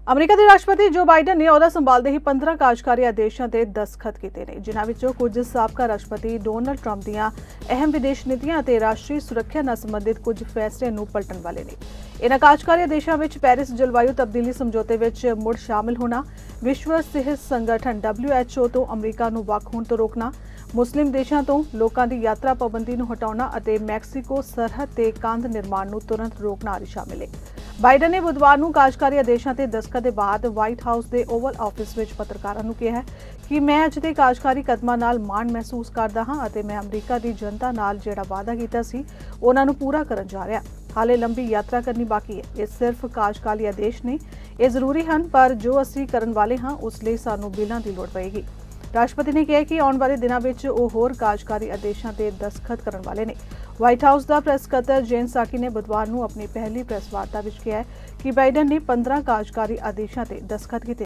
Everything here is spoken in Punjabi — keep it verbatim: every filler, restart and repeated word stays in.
ਅਮਰੀਕਾ ਦੇ ਰਾਸ਼ਟਰਪਤੀ ਜੋ ਬਾਈਡਨ ਨੇ ਅਹੁਦਾ ਸੰਭਾਲਦੇ ਹੀ ਪੰਦਰਾਂ ਕਾਰਜਕਾਰੀ ਆਦੇਸ਼ਾਂ ਤੇ ਦਸਤਖਤ ਕੀਤੇ ਨੇ, ਜਿਨ੍ਹਾਂ ਵਿੱਚੋਂ ਕੁਝ ਸਾਬਕਾ ਰਾਸ਼ਟਰਪਤੀ ਡੋਨਾਲਡ ਟਰੰਪ ਦੀਆਂ ਅਹਿਮ ਵਿਦੇਸ਼ ਨੀਤੀਆਂ ਅਤੇ ਰਾਸ਼ਟਰੀ ਸੁਰੱਖਿਆ ਨਾਲ ਸੰਬੰਧਿਤ ਕੁਝ ਫੈਸਲਿਆਂ ਨੂੰ ਪਲਟਣ ਵਾਲੇ ਨੇ। ਇਨ੍ਹਾਂ ਕਾਰਜਕਾਰੀ ਆਦੇਸ਼ਾਂ ਵਿੱਚ ਪੈਰਿਸ ਜਲਵਾਯੂ ਤਬਦੀਲੀ ਸਮਝੌਤੇ ਵਿੱਚ ਮੁੜ ਸ਼ਾਮਲ ਹੋਣਾ, ਵਿਸ਼ਵ ਸਿਹਤ ਸੰਗਠਨ ਡਬਲਿਊ ਐਚ ਓ ਤੋਂ ਅਮਰੀਕਾ ਨੂੰ ਵੱਖ ਹੋਣ ਤੋਂ ਰੋਕਣਾ, ਮੁਸਲਿਮ ਦੇਸ਼ਾਂ ਤੋਂ ਲੋਕਾਂ ਦੀ ਯਾਤਰਾ ਪਾਬੰਦੀ ਨੂੰ ਹਟਾਉਣਾ ਅਤੇ ਮੈਕਸੀਕੋ ਸਰਹੱਦ ਤੇ ਕੰਧ ਨਿਰਮਾਣ ਨੂੰ ਤੁਰੰਤ ਰੋਕਣਾ ਆਦਿ ਸ਼ਾਮਿਲ ਹੈ। ਬਾਈਡਨ ਨੇ ਬੁੱਧਵਾਰ ਨੂੰ ਕਾਰਜਕਾਰੀ ਆਦੇਸ਼ਾਂ ਤੇ ਦਸਤਖਤ ਦੇ ਬਾਅਦ ਵਾਈਟ ਹਾਊਸ ਦੇ ਓਵਲ ਆਫਿਸ ਵਿੱਚ ਪੱਤਰਕਾਰਾਂ ਨੂੰ ਕਿਹਾ ਕਿ ਮੈਂ ਅੱਜ ਦੇ ਕਾਰਜਕਾਰੀ ਕਦਮਾਂ ਨਾਲ ਮਾਣ ਮਹਿਸੂਸ ਕਰਦਾ ਹਾਂ ਅਤੇ ਮੈਂ ਅਮਰੀਕਾ ਦੀ ਜਨਤਾ ਨਾਲ ਜਿਹੜਾ ਵਾਅਦਾ ਕੀਤਾ ਸੀ ਉਹਨਾਂ ਨੂੰ ਪੂਰਾ ਕਰਨ ਜਾ ਰਿਹਾ। ਹਾਲੇ ਲੰਬੀ ਯਾਤਰਾ ਕਰਨੀ ਬਾਕੀ ਹੈ। ਇਹ ਸਿਰਫ ਕਾਰਜਕਾਰੀ ਆਦੇਸ਼ ਨੇ, ਇਹ ਜ਼ਰੂਰੀ ਹਨ, ਪਰ ਜੋ ਅਸੀਂ ਕਰਨ ਵਾਲੇ ਹਾਂ ਉਸ ਲਈ ਸਾਨੂੰ ਬਿੱਲਾਂ ਦੀ ਲੋੜ ਪਏਗੀ। ਰਾਸ਼ਟਰਪਤੀ ਨੇ ਕਿਹਾ ਕਿ ਆਉਣ ਵਾਲੇ ਦਿਨਾਂ ਵਿੱਚ ਉਹ ਹੋਰ ਕਾਰਜਕਾਰੀ ਆਦੇਸ਼ਾਂ ਤੇ ਦਸਤਖਤ ਕਰਨ ਵਾਲੇ ਨੇ। ਵਾਈਟ ਹਾਊਸ ਦਾ ਪ੍ਰੈਸ ਸਕੱਤਰ ਜੇਨ ਸਾਕੀ ਨੇ ਬੁੱਧਵਾਰ ਨੂੰ ਆਪਣੀ ਪਹਿਲੀ ਪ੍ਰੈਸ ਵਾਰਤਾ ਵਿੱਚ ਕਿਹਾ ਕਿ ਬਾਈਡਨ ਨੇ ਪੰਦਰਾਂ ਕਾਰਜਕਾਰੀ ਆਦੇਸ਼ਾਂ ਤੇ ਦਸਤਖਤ ਕੀਤੇ।